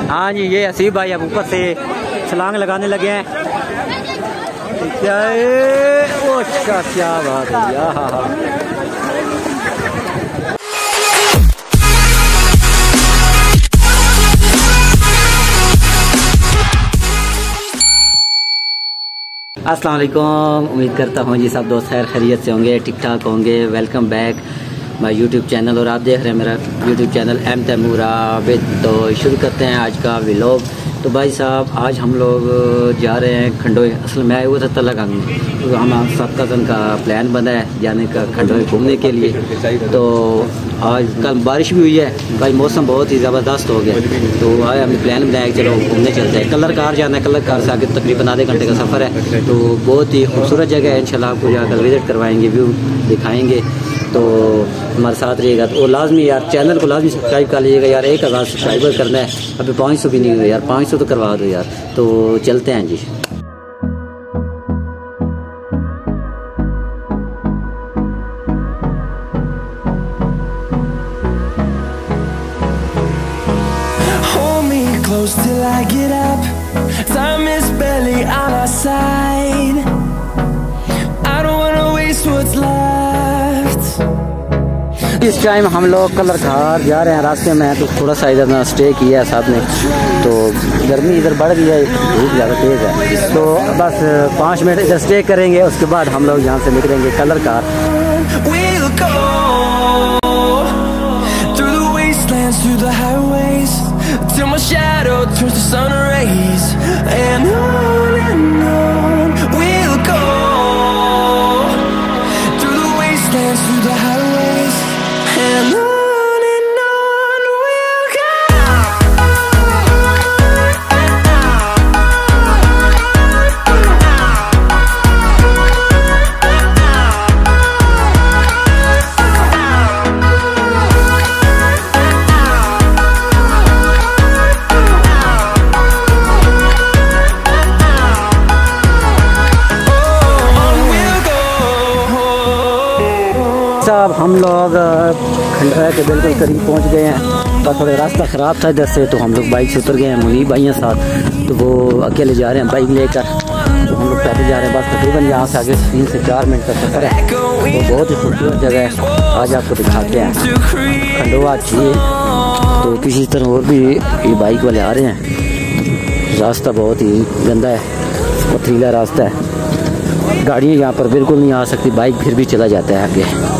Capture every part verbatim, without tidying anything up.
हाँ जी, ये हसीब भाई अब ऊपर से छलांग लगाने लगे हैं। क्या ओ अच्छा, क्या बात है यार। हाँ हाँ अस्सलाम वालेकुम, उम्मीद करता हूँ जी सब दोस्त खैर खैरियत से होंगे, ठीक ठाक होंगे। Welcome back my YouTube channel और आप देख रहे हैं मेरा YouTube channel M Taimur Abid. तो शुरू करते हैं आज का व्लॉग। तो भाई साहब आज हम लोग जा रहे हैं खंडोई। असल में आए हुए थे तलागंग, तो हम सब कज़न का प्लान बना है जाने का खंडोई घूमने के लिए। तो आज कल बारिश भी हुई है भाई, मौसम बहुत ही ज़बरदस्त हो गया। तो आज हमने प्लान बनाया चलो घूमने चलते हैं। कलर कार जाना है, कलर कार से आगे तकरीबन आधे घंटे का सफ़र है। तो बहुत ही खूबसूरत जगह है, इंशाल्लाह आपको जाकर विज़िट करवाएंगे, व्यू दिखाएँगे। तो हमारे साथ रहिएगा। तो लाजमी यार चैनल को लाजमी सब्सक्राइब कर लीजिएगा यार, एक हज़ार सब्सक्राइबर करना है, अभी पाँच सौ भी नहीं हुए यार, पाँच सौ तो करवा दो यार। तो चलते हैं जी। Close till I get up, time is barely on our side. I don't wanna waste what's left. इस टाइम हम लोग कलर घाट जा रहे हैं, रास्ते में तो थोड़ा सा इधर स्टे किया है साथ में। तो गर्मी इधर बढ़ गई है, धूप ज़्यादा तेज़ है। तो बस पाँच मिनट इधर स्टे करेंगे, उसके बाद हम लोग यहाँ से निकलेंगे Kalar Ghat. We'll go through the wastelands, through the highways, till my shadow turns to sun rays, and on and on we'll go through the wastelands, through the highways, and on. साहब हम लोग खंडवा के बिल्कुल करीब पहुंच गए हैं। बस थोड़ा रास्ता ख़राब था इधर से, तो हम लोग बाइक से उतर गए हैं। मुनीब भाई हैं साथ, तो वो अकेले जा रहे हैं बाइक लेकर। तो हम लोग पैदल जा रहे हैं। बस तकरीबन यहाँ से आगे तीन से चार मिनट का सफ़र है। तो बहुत ही खूबसूरत जगह है, आज आपको दिखाते हैं खंडवा झील। तो किसी तरह और भी ये बाइक वाले आ रहे हैं। रास्ता बहुत ही गंदा है, पथरीला रास्ता है, गाड़ियाँ यहाँ पर बिल्कुल नहीं आ सकती, बाइक फिर भी चला जाता है आगे।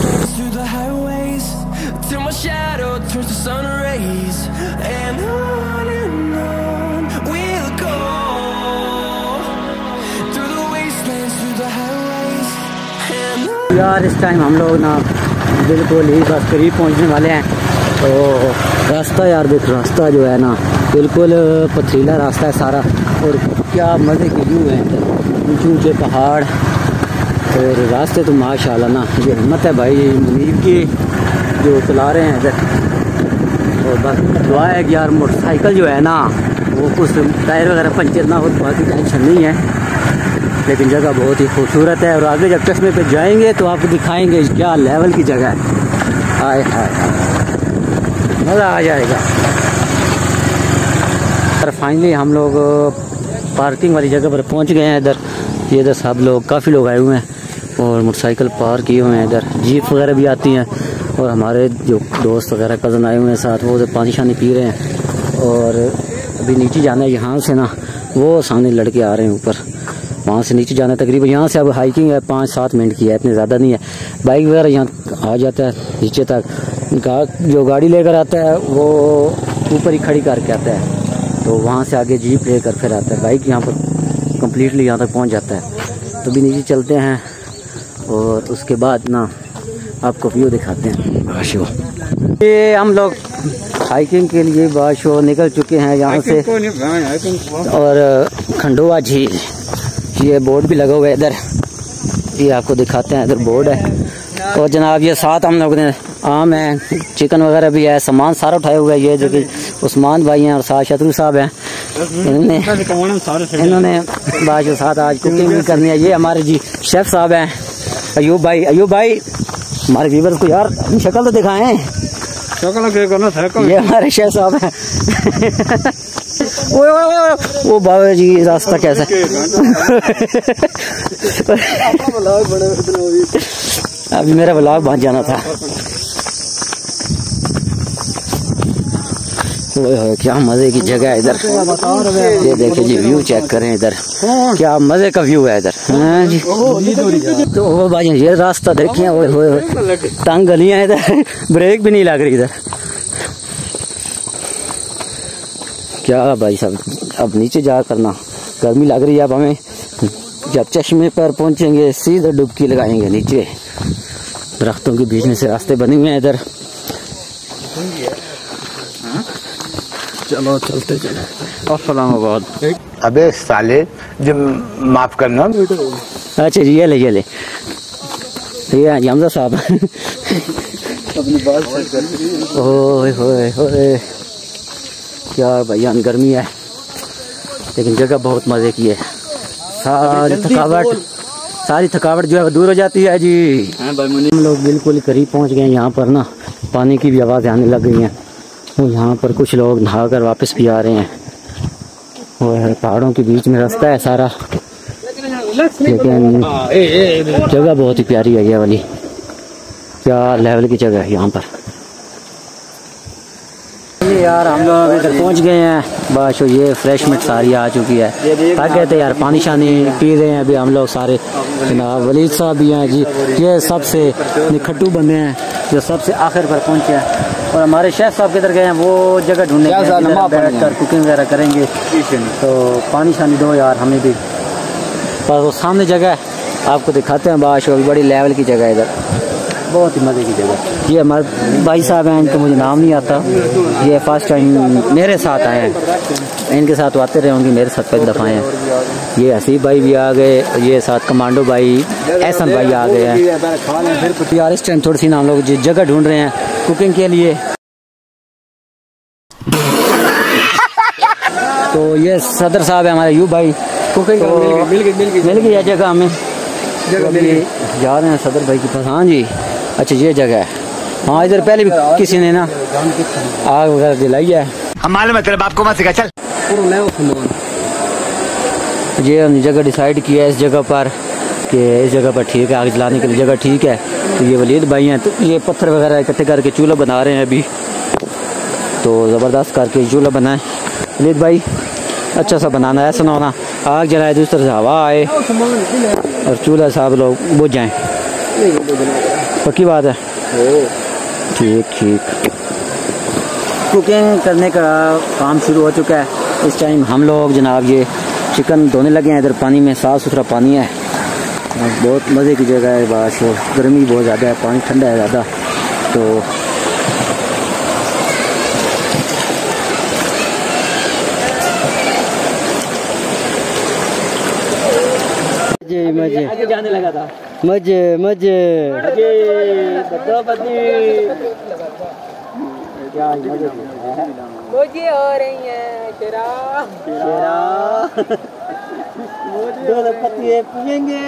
यार इस टाइम हम लोग ना बिल्कुल ही बस करीब पहुँचने वाले हैं। तो रास्ता यार देख, रास्ता जो है ना बिल्कुल पथरीला रास्ता है सारा, और क्या मज़े के व्यू हैं, ऊंचे ऊंचे पहाड़ और रास्ते। तो माशाल्लाह ना ये हिम्मत है भाई मुनीब की जो चला रहे हैं इधर। और बस दुआ है कि यार मोटरसाइकिल जो है ना वो कुछ टायर वगैरह पंचर ना हो, बाकी टेंशन नहीं है। लेकिन जगह बहुत ही खूबसूरत है, और आगे जब चश्मे पे जाएंगे तो आपको दिखाएंगे क्या लेवल की जगह है। हाय हाय मज़ा आ जाएगा। और फाइनली हम लोग पार्किंग वाली जगह पर पहुंच गए हैं। इधर ये इधर सब लोग, काफ़ी लोग आए हुए हैं और मोटरसाइकिल पार्क किए हुए हैं। इधर जीप वगैरह भी आती हैं, और हमारे जो दोस्त वगैरह कज़न आए हुए हैं साथ, वो उधर पानी शानी पी रहे हैं। और अभी नीचे जाना है यहाँ से ना, वो सामने लड़के आ रहे हैं ऊपर, वहाँ से नीचे जाना है। तकरीबन यहाँ से अब हाइकिंग है, पाँच सात मिनट की है, इतने ज़्यादा नहीं है। बाइक वगैरह यहाँ आ जाता है नीचे तक, गा, जो गाड़ी लेकर आता है वो ऊपर ही खड़ी करके आता है। तो वहाँ से आगे जीप लेकर फिर आता है, बाइक यहाँ पर कम्प्लीटली यहाँ तक पहुँच जाता है। तो भी नीचे चलते हैं और उसके बाद ना आपको व्यू दिखाते हैं बाशो। ये हम लोग हाइकिंग के लिए बाशो निकल चुके हैं यहाँ से, और खंडवा झील, ये बोर्ड भी लगा हुआ है इधर, ये आपको दिखाते हैं, इधर बोर्ड है। और जनाब ये साथ हम लोग ने आम है, चिकन वगैरह भी है, सामान सारा उठाए हुआ है। ये जो कि उस्मान भाई हैं और साथ शत्रु साहब हैं, इन्होंने इन्होंने बाशो साथ आज कुकिंग भी करनी है। ये हमारे जी शेफ साहब हैं अयूब भाई। अयूब भाई हमारे व्यूवर्स को यार अपनी शक्ल तो दिखाएं। ये हमारे शेख साहब हैं। ओए ओए ओए वो बाबा जी रास्ता कैसा अभी मेरा व्लॉग बन जाना था। ओए क्या मजे की जगह है इधर। ये देखिए जी व्यू चेक करें इधर, क्या मजे का व्यू है इधर। हाँ जी तो ओ भाई ये रास्ता देखिए, ओए होए तंग गलियां इधर, ब्रेक भी नहीं लग रही इधर। क्या भाई साहब अब नीचे जा करना, गर्मी लग रही है। अब हमें जब चश्मे पर पहुंचेंगे सीधे डुबकी लगाएंगे नीचे। दरख्तों के बीच में से रास्ते बने हुए हैं इधर। चलो चलते चलो। अस्सलामुअलैकुम। अबे साले जब माफ करना। अच्छा जी ये ले ये ले ये हमजा साहब अपनी बात सेट कर। ओए होए होए क्या भैया गर्मी है, लेकिन जगह बहुत मजे की है। सारी थकावट सारी थकावट जो है दूर हो जाती है जी। हम लोग बिल्कुल करीब पहुंच गए। यहाँ पर ना पानी की भी आवाज़ आने लग गई है। और यहाँ पर कुछ लोग नहा कर वापस भी आ रहे हैं। और पहाड़ों के बीच में रास्ता है सारा, लेकिन जगह बहुत ही प्यारी है ये वाली। क्या लेवल की जगह है यहाँ पर यार। हम लोग इधर पहुँच गए हैं। बस ये फ्रेश मिट सारी आ चुकी है। थक गए थे यार, पानी शानी पी रहे हैं अभी हम लोग सारे। जनाब वलीद साहब भी हैं जी, ये सबसे निखट्टू बंदे हैं जो सबसे आखिर पर पहुँचे हैं। और हमारे शेफ साहब किधर गए हैं, वो जगह ढूंढने बैठ कर कुकिंग वगैरह करेंगे। तो पानी शानी दो यार हमें भी। पर वो सामने जगह है आपको दिखाते हैं। बाश बड़ी लेवल की जगह है इधर, बहुत ही मज़े की जगह। ये हमारे भाई साहब हैं, इनका मुझे नाम नहीं आता। ये फर्स्ट टाइम मेरे साथ आए हैं। इनके साथ आते रहे होंगे, मेरे साथ पहली दफ़ा आए हैं। ये हसीब भाई भी आ गए, ये साथ कमांडो भाई एहसन भाई आ गए हैं। यार इस टाइम थोड़ी सी ना हम लोग जगह ढूंढ रहे हैं कुकिंग के लिए। तो ये सदर साहब है हमारे यूब भाई, कुकिंग तो मिल गई है जगह हमें। जगह जा रहे हैं सदर भाई के पास। हाँ जी अच्छा ये जगह है। हाँ इधर पहले भी किसी ने ना आग वगैरह जलाई है। हम मालूम है तेरे बाप को मत सिखा चल। ये हमने जगह डिसाइड किया है इस जगह पर कि इस जगह पर ठीक है, आग जलाने के लिए जगह ठीक है। तो ये वलीद भाई हैं, तो ये पत्थर वगैरह इकट्ठे करके चूल्हा बना रहे हैं अभी। तो ज़बरदस्त करके चूल्हा बनाए वलीद भाई, अच्छा सा बनाना है, ऐसा ना होना आग जलाए दूसरी तरफ से हवा आए और चूल्हा साहब लोग बुझ जाएँ। पक्की बात है। ठीक ठीक कुकिंग करने का काम शुरू हो चुका है। इस टाइम हम लोग जनाब ये चिकन धोने लगे हैं। इधर पानी में साफ़ सुथरा पानी है, बहुत मज़े की जगह है। बस गर्मी बहुत ज़्यादा है, पानी ठंडा है ज़्यादा। तो मजे मजे जाने लगा था, मजे मजे क्या मजे हो रही है। शेरा शेरा दो पत्ती पियेंगे।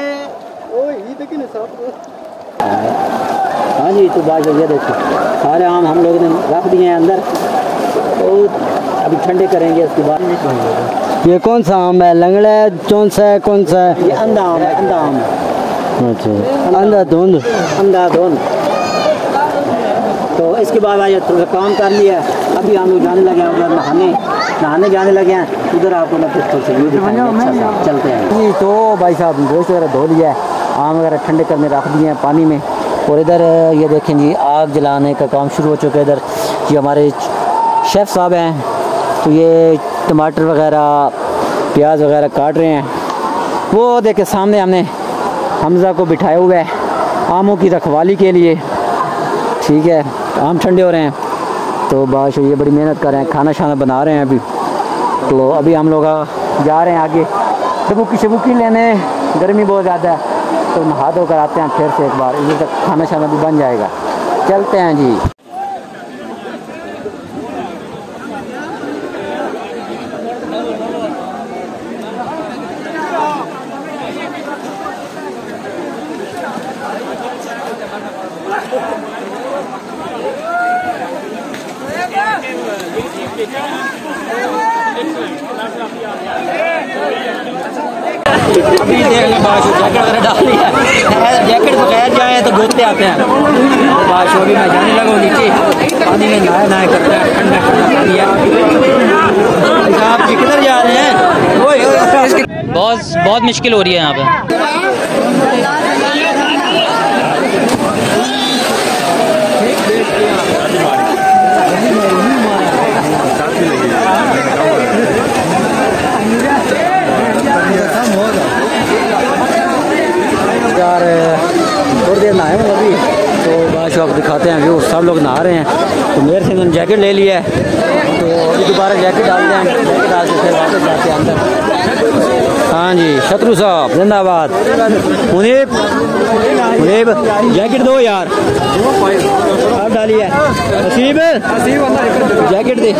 हाँ जी तो बात ये देखो सारे आम हम लोगों ने रख दिए हैं अंदर, तो अभी ठंडे करेंगे उसके बाद। ये कौन सा आम है? लंगड़ा है, कौन सा है, कौन सा है? ये अंधा आम है, अंधा आम है। अच्छा अंधा धुंध, अंधा धुंध। तो इसके बाद आज थोड़ा काम कर लिया, अभी हम लोग जाने लगे हैं उधर नहाने नहाने जाने लगे हैं उधर। आपको अच्छा चलते हैं जी। तो भाई साहब गोश्त वगैरह धो लिया है, आम वगैरह ठंडे करने रख दिए हैं पानी में। और इधर ये देखें जी आग जलाने का काम शुरू हो चुका है। इधर ये हमारे शेफ़ साहब हैं, तो ये टमाटर वगैरह प्याज वगैरह काट रहे हैं। वो देखे सामने हमने हमज़ा को बिठाया हुआ है आमों की रखवाली के लिए। ठीक है आम ठंडे हो रहे हैं, तो बाश ये बड़ी मेहनत कर रहे हैं, खाना शाना बना रहे हैं अभी। तो अभी हम लोग जा रहे हैं आगे शबुकी शबुकी लेने, गर्मी बहुत ज़्यादा है। तो नहा धो कर आते हैं फिर से एक बार, इधर तक खाना शाना भी बन जाएगा। चलते हैं जी। अभी देख लें बादशाह जैकेट वगैरह डाल लिया है, जैकेट बगैर जाए तो गोते आते हैं। बादशाह भी मैं जाने लगा नीचे पानी में नहाए नहाए करते हैं, ठंडा ठंडा पानी है। साहब जी किधर जा रहे हैं? बहुत बहुत मुश्किल हो रही है यहाँ पे। यार थोड़ी देर नहाए हूँ अभी, तो बादशाह को दिखाते हैं व्यू। सब लोग नहा रहे हैं, तो मेरे से उन्होंने जैकेट ले लिया है, तो अभी दोबारा जैकेट डालते हैं, जैकेट डाल के फिर वापस जाते हैं अंदर। हाँ जी, शत्रु साहब जिंदाबाद। मुनीब मुनीब जैकेट दो यार, आप डालिए। हसीब जैकेट दे,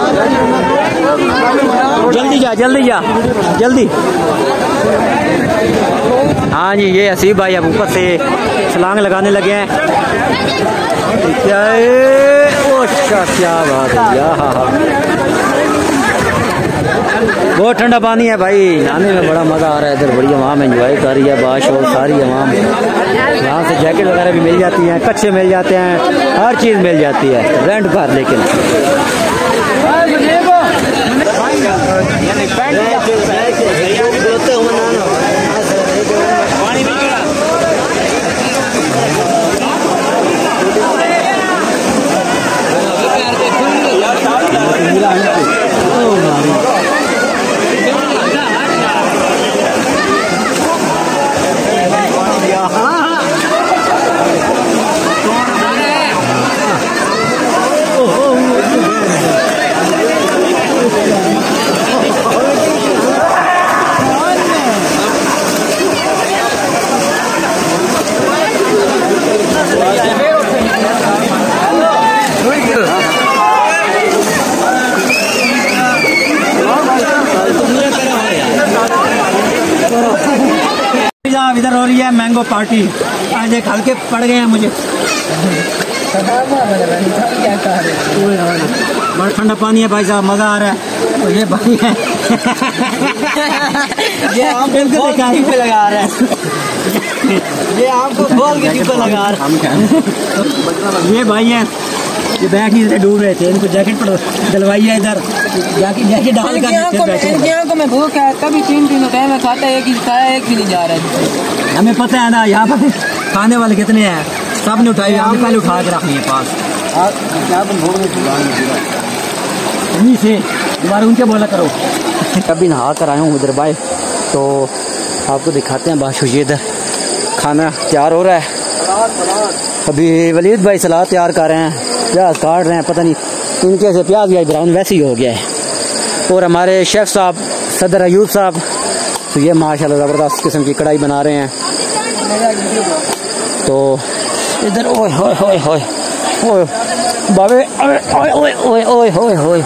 जल्दी जा जल्दी जा जल्दी। हाँ जी, ये हसीब भाई अब ऊपर से छलांग लगाने लगे हैं। क्या अच्छा क्या बात है यार, बहुत ठंडा पानी है भाई, नहाने में बड़ा मज़ा आ रहा है। इधर बड़ी आवाम एंजॉय कर रही है, बाश और सारी आवाम। यहाँ से जैकेट वगैरह भी मिल जाती हैं, कच्चे मिल जाते हैं, हर चीज़ मिल जाती है रेंट पर। लेकिन इधर हो रही है मैंगो पार्टी। आज एक हल्के पड़ गए हैं मुझे, बड़ा ठंडा पानी है भाई साहब, मजा आ रहा है। और ये भाई है ये आपको बोल के टिप्पे लगा रहा है, ये आपको बोल के टिप्पे लगा रहा है। ये भाई है, ये बैग नहीं से डूब रहे थे, इनको जैकेट पर डलवाइए इधर, जैकेट जैकेट डाल कर को मैं भूख है, कभी तीन तीन टाइम में खाता है, एक ही खाया एक भी नहीं जा रहा है। हमें पता है ना यहाँ पर खाने वाले कितने हैं, सब ने उठाई, हमने पहले उठा के रखनी है पास। उन्हीं से दोबारा उनके बोला करो। कभी नहा कर आया हूँ उधर भाई, तो आपको दिखाते हैं बादशाह। ये इधर खाना तैयार हो रहा है, अभी वलीद भाई सलाद तैयार कर रहे हैं, प्याज काट रहे हैं, पता नहीं इनके से प्याज या ब्राउन वैसे ही हो गया है। और हमारे शेफ साहब सदर अयूब साहब, तो ये माशाल्लाह ज़बरदस्त किस्म की कढ़ाई बना रहे हैं। तो इधर ओए होए होए होए ओए बाबे ओए ओए ओए ओए ओए होए होए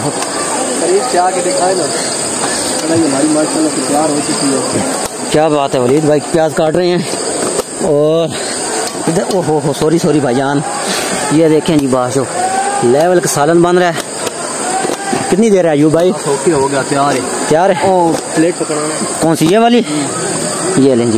हमारी माशाल्लाह से तैयार हो चुकी है। क्या बात है, वलीद भाई प्याज काट रहे हैं। और इधर ओहो हो सॉरी सॉरी भाईजान, ये देखें जी बादशाह लेवल का सालन बन रहा है। कितनी देर है अयूब भाई? ओके हो गया, तैयार है। तैयार है। ओ प्लेट पकड़ना कौन सी, ये वाली? ये लें जी।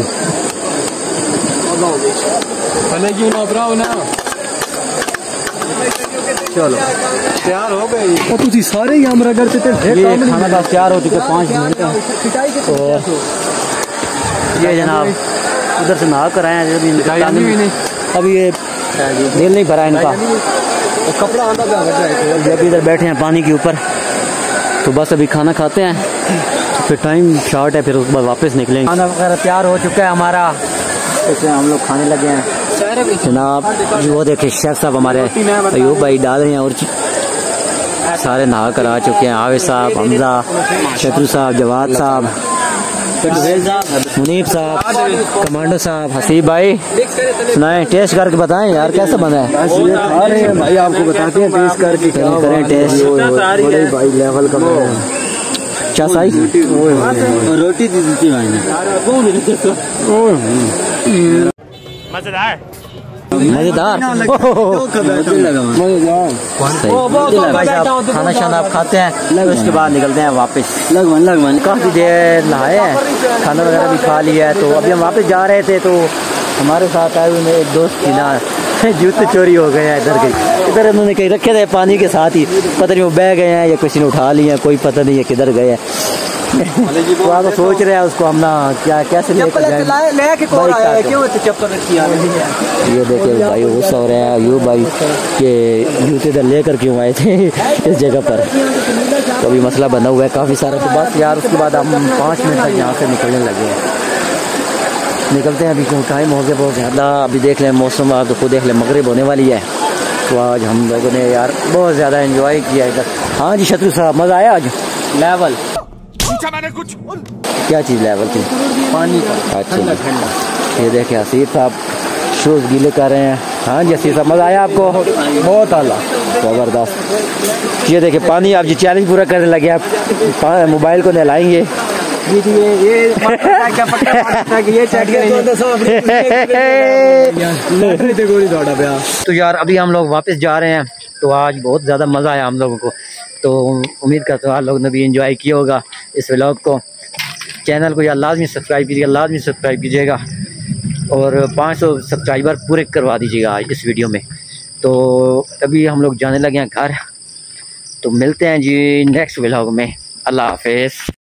चलो तैयार हो गई। और तुझी सारे ही हमारा घर से ये खाना बस तैयार हो चुके पाँच मिनट में। और ये जनाब उधर से नहा कर आए हैं, अभी ये दिल नहीं भरा इनका, कपड़ा आंदा जब इधर बैठे हैं पानी के ऊपर। तो बस अभी खाना खाते हैं, तो फिर टाइम शॉर्ट है, फिर उसके बाद वापस निकलेंगे। खाना वगैरह तैयार हो चुका है हमारा, इसमें हम लोग खाने लगे हैं जनाब। वो देखे शेफ साहब हमारे अयूब भाई डाल रहे हैं, और सारे नहा कर आ चुके हैं। आवेद साहब, हमजा, शत्रु साहब, जवाद साहब, मुनीब साहब, कमांडो साहब, हसीब भाई। सुनाए, टेस्ट करके बताएं यार कैसा बना है। अरे भाई आपको बताते हैं टेस्ट करके, करें टेस्ट। बड़े भाई लेवल का क्या साई रोटी दी थी भाई ने, मजेदार। मजेदार। खाना शाना आप खाते हैं उसके बाद निकलते हैं वापस। लगभग लगभग काफ़ी देर नहाए हैं, खाना वगैरह भी खा लिया है। तो अभी हम वापस जा रहे थे तो हमारे साथ आए हुए एक दोस्त की ना जूते चोरी हो गए हैं इधर के इधर उन्होंने कहीं रखे थे पानी के साथ ही, पता नहीं वो बह गए हैं या किसी ने उठा लिए हैं, कोई पता नहीं है किधर गए हैं। तो आप सोच रहे हैं उसको हम ना क्या कैसे लेकर जाएं। ये देखिए भाई गुस्सा हो रहे हैं यूँ भाई कि जूते इधर लेकर क्यों आए थे इस जगह पर। तो अभी मसला बना हुआ है काफ़ी सारा। तो बस यार उसके बाद हम पाँच मिनट तक यहाँ से निकलने लगे हैं, निकलते हैं अभी क्यों टाइम हो गया बहुत ज़्यादा। अभी देख लें मौसम, आप तो खुद देख लें मगरिब होने वाली है। तो आज हम लोगों ने यार बहुत ज़्यादा एंजॉय किया इधर। हाँ जी शत्रु साहब मज़ा आया आज? लेवल पूछा मैंने कुछ, क्या चीज़ लेवल थी? पानी का। अच्छा ये देखें हसीब साहब शूज़ गीले कर रहे हैं। हाँ जी हसीब साहब मज़ा आया आपको? बहुत आला ज़बरदस्त। ये देखें पानी आप जी चैलेंज पूरा करने लगे, आप मोबाइल को नहलाएंगे। ये ये तो यार अभी हम लोग वापस जा रहे हैं। तो आज बहुत ज़्यादा मज़ा आया हम लोगों को। तो उम्मीद करता हूँ आप लोगों ने भी एंजॉय किया होगा इस व्लॉग को। चैनल को यार लाजमी सब्सक्राइब कीजिएगा, लाजमी सब्सक्राइब कीजिएगा और पाँच सौ सब्सक्राइबर पूरे करवा दीजिएगा इस वीडियो में। तो अभी हम लोग जाने लगे हैं घर। तो मिलते हैं जी नेक्स्ट व्लॉग में। अल्लाह हाफिज़।